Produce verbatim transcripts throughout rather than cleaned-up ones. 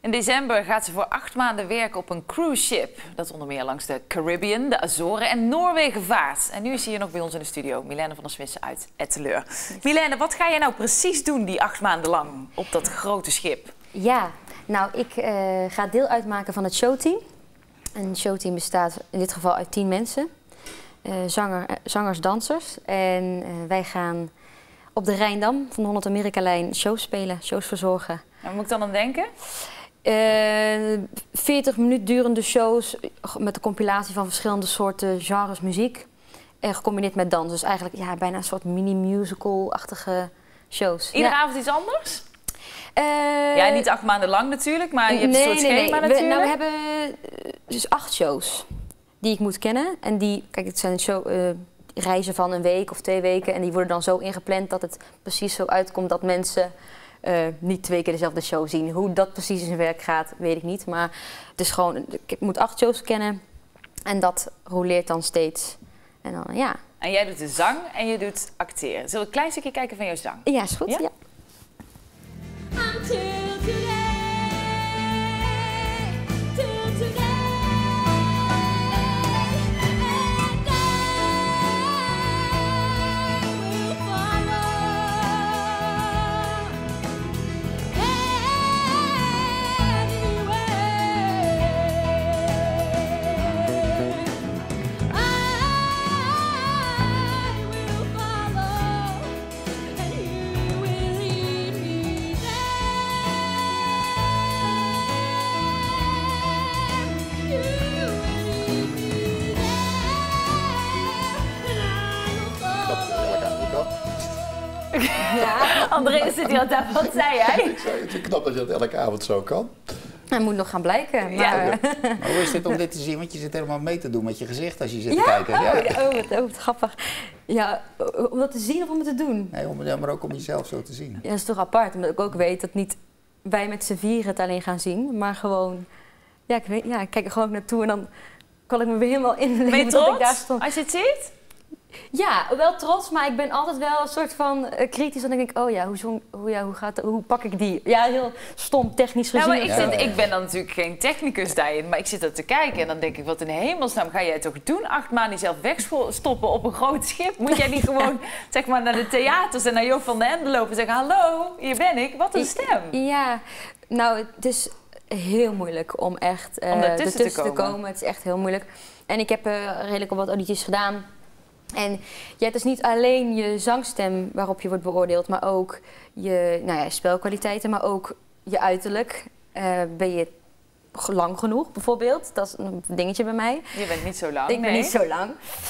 In december gaat ze voor acht maanden werken op een cruise ship. Dat onder meer langs de Caribbean, de Azoren en Noorwegen vaart. En nu is ze hier nog bij ons in de studio, Milène van der Smissen uit Etteleur. Milène, wat ga je nou precies doen die acht maanden lang op dat grote schip? Ja, nou ik uh, ga deel uitmaken van het showteam. Een showteam bestaat in dit geval uit tien mensen. Uh, zanger, uh, zangers, dansers. En uh, wij gaan op de Rijndam van de Holland Amerika-lijn shows spelen, shows verzorgen. En wat moet ik dan aan denken? Uh, veertig minuten durende shows met een compilatie van verschillende soorten genres muziek. En gecombineerd met dans. Dus eigenlijk ja, bijna een soort mini-musical-achtige shows. Iedere ja. avond iets anders? Uh, ja, niet acht maanden lang natuurlijk, maar je hebt nee, een soort nee, schema nee. natuurlijk. We, nou, we hebben dus acht shows die ik moet kennen. En die, kijk, het zijn show, uh, reizen van een week of twee weken. En die worden dan zo ingepland dat het precies zo uitkomt dat mensen uh, niet twee keer dezelfde show zien. Hoe dat precies in zijn werk gaat, weet ik niet. Maar het is gewoon, ik moet acht shows kennen en dat roleert dan steeds. En dan, ja. En jij doet de zang en je doet acteren. Zullen we een klein stukje kijken van jouw zang? Ja, is goed. Ja? Ja. Until today, till today, and I will follow anyway. I will follow, and you will lead me Ja. André zit hier aan tafel. Wat zei jij? Ik zei, het is knap dat je dat elke avond zo kan. Het moet nog gaan blijken. Maar, Ja. Maar hoe is dit om dit te zien? Want je zit helemaal mee te doen met je gezicht als je zit te ja? kijken. Oh, Ja. ja. Oh, wat, oh, wat grappig. Ja, om dat te zien of om het te doen? Nee, om, ja, maar ook om jezelf zo te zien. Ja, dat is toch apart, omdat ik ook weet dat niet wij met z'n vieren het alleen gaan zien, maar gewoon, ja, ik, weet, ja, ik kijk er gewoon naartoe en dan kan ik me weer helemaal inleven Ben je dat ik daar trots stond. als je het ziet? Ja, wel trots, maar ik ben altijd wel een soort van uh, kritisch. En dan denk ik, oh ja, hoe, zong, hoe, ja, hoe, gaat, hoe pak ik die? Ja, heel stom, technisch gezien. Nou, maar ik, Ja. zit, ik ben dan natuurlijk geen technicus daarin, maar ik zit er te kijken en dan denk ik, wat in hemelsnaam ga jij toch doen? Acht maanden jezelf wegstoppen op een groot schip? Moet jij niet gewoon zeg maar, naar de theaters en naar Joop van den Ende lopen en zeggen, hallo, hier ben ik, wat een stem. Ja, nou, het is heel moeilijk om echt uh, Om ertussen ertussen te te komen. komen. Het is echt heel moeilijk. En ik heb uh, redelijk al wat audities gedaan. En ja, het is niet alleen je zangstem waarop je wordt beoordeeld, maar ook je nou ja, spelkwaliteiten, maar ook je uiterlijk. Uh, ben je lang genoeg bijvoorbeeld? Dat is een dingetje bij mij. Je bent niet zo lang, Ik ben nee. niet zo lang.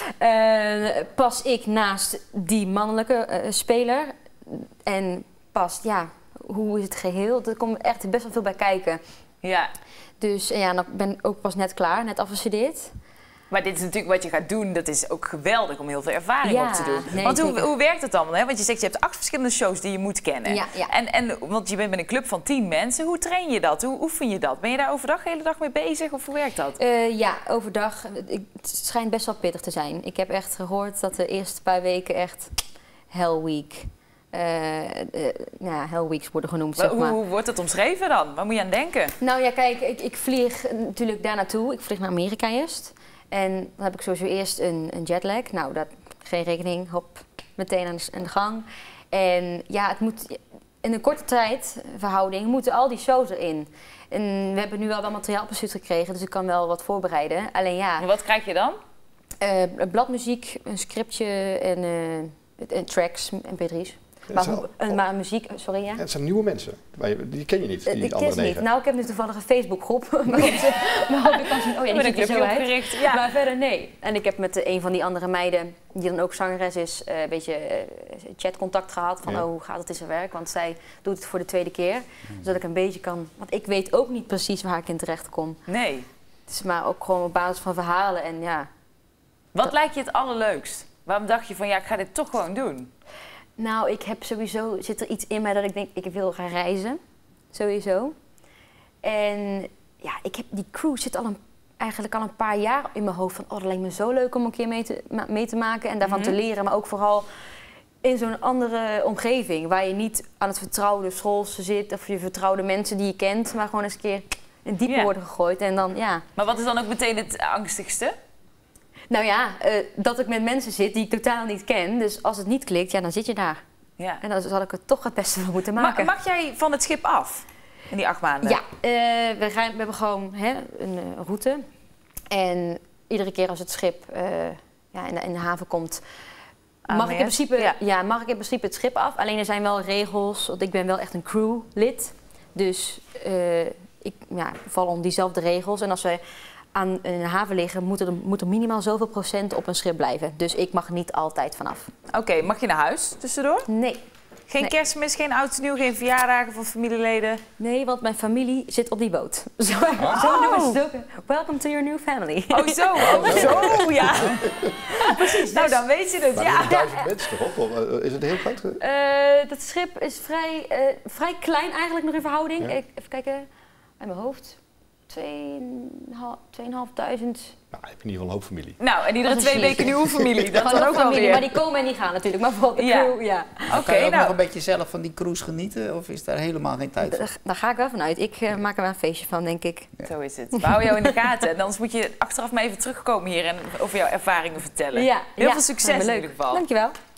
Uh, pas ik naast die mannelijke uh, speler en past, ja, hoe is het geheel? Er komt echt best wel veel bij kijken. Ja. Dus ja, dan ben ik ook pas net klaar, net afgestudeerd. Maar dit is natuurlijk wat je gaat doen, dat is ook geweldig om heel veel ervaring Ja, op te doen. nee, want hoe, zeker. hoe werkt het dan? Hè? Want je zegt, je hebt acht verschillende shows die je moet kennen. Ja, ja. En, en, want je bent met een club van tien mensen. Hoe train je dat? Hoe oefen je dat? Ben je daar overdag de hele dag mee bezig of hoe werkt dat? Uh, ja, overdag. Ik, het schijnt best wel pittig te zijn. Ik heb echt gehoord dat de eerste paar weken echt hell week, uh, uh, ja, hell weeks worden genoemd, Maar zeg maar. hoe, hoe wordt het omschreven dan? Waar moet je aan denken? Nou ja, kijk, ik, ik vlieg natuurlijk daar naartoe. Ik vlieg naar Amerika eerst. En dan heb ik sowieso eerst een, een jetlag. Nou, dat geen rekening, hop, meteen aan de, aan de gang. En ja, het moet in een korte tijd, verhouding, moeten al die shows erin. En we hebben nu wel wat materiaal op een stuur gekregen, dus ik kan wel wat voorbereiden. Alleen ja, En wat krijg je dan? uh, bladmuziek, een scriptje en, uh, en tracks, M P drie's. Maar, zijn hoe- al- uh, maar muziek, sorry ja. Ja, het zijn nieuwe mensen. Maar je- Die ken je niet, die Uh, ik andere ken ze niet. negen. Nou, ik heb nu toevallig een Facebookgroep waarop ze- waarop ik kan zien, oh ja, Met die een ziet er clubje zo uit. opgericht. Ja. Maar verder nee. En ik heb met uh, een van die andere meiden, die dan ook zangeres is, uh, een beetje uh, chatcontact gehad van Ja. oh, hoe gaat het in zijn werk? Want zij doet het voor de tweede keer. Zodat ik een beetje kan, want ik weet ook niet precies waar ik in terecht kom. Nee. Het is maar ook gewoon op basis van verhalen en ja. Wat lijkt je het allerleukst? Waarom dacht je van, ja, ik ga dit toch gewoon doen? Nou, ik heb sowieso, zit er iets in mij dat ik denk, ik wil gaan reizen. Sowieso. En ja, ik heb, die cruise zit al een, eigenlijk al een paar jaar in mijn hoofd van, oh, dat lijkt me zo leuk om een keer mee te, ma- mee te maken en daarvan Mhm. te leren. Maar ook vooral in zo'n andere omgeving. Waar je niet aan het vertrouwde school zit of je vertrouwde mensen die je kent. Maar gewoon eens een keer in diepe Ja. worden gegooid. En dan, ja. Maar wat is dan ook meteen het angstigste? Nou ja, uh, dat ik met mensen zit die ik totaal niet ken. Dus als het niet klikt, ja, dan zit je daar. Ja. En dan zal ik het toch het beste van moeten Ma- maken. mag jij van het schip af in die acht maanden? Ja, uh, we, gaan, we hebben gewoon hè, een uh, route. En iedere keer als het schip uh, ja, in, de, in de haven komt, mag ik, in Aanmeert. principe, Ja. ja, mag ik in principe het schip af. Alleen er zijn wel regels, want ik ben wel echt een crewlid. Dus uh, ik ja, val onder diezelfde regels. En als we aan in de haven liggen, moet er, moet er minimaal zoveel procent op een schip blijven. Dus ik mag er niet altijd vanaf. Oké, mag je naar huis tussendoor? Nee. Geen Nee. Kerstmis, geen oud en nieuw, geen verjaardagen van familieleden? Nee, want mijn familie zit op die boot. Zo, zo noemen ze het ook. Welcome to your new family. Oh zo, oh zo, ja. Precies, nou dan weet je het, Maar ja. er zijn duizend mensen toch op? Of, eh, is het heel groot? Uh, dat schip is vrij, uh, vrij klein eigenlijk nog in verhouding. Ja. Ik, even kijken, uit mijn hoofd. tweeënhalfduizend. Nou, heb je in ieder geval een hoop familie. Nou, en iedere Dat is twee een weken nieuwe familie, dat Gewoon dan nog ook wel familie, weer. maar die komen en die gaan natuurlijk. Maar vooral de Ja. crew, ja. Oké, Kan je ook nog nou, een beetje zelf van die cruise genieten? Of is daar helemaal geen tijd voor? Daar, daar ga ik wel vanuit. Ik uh, maak er wel een feestje van, denk ik. zo is het. We houden jou in de gaten. En anders moet je achteraf maar even terugkomen hier en over jouw ervaringen vertellen. Ja, Heel ja, veel succes lijkt me in leuk. ieder geval. Dankjewel.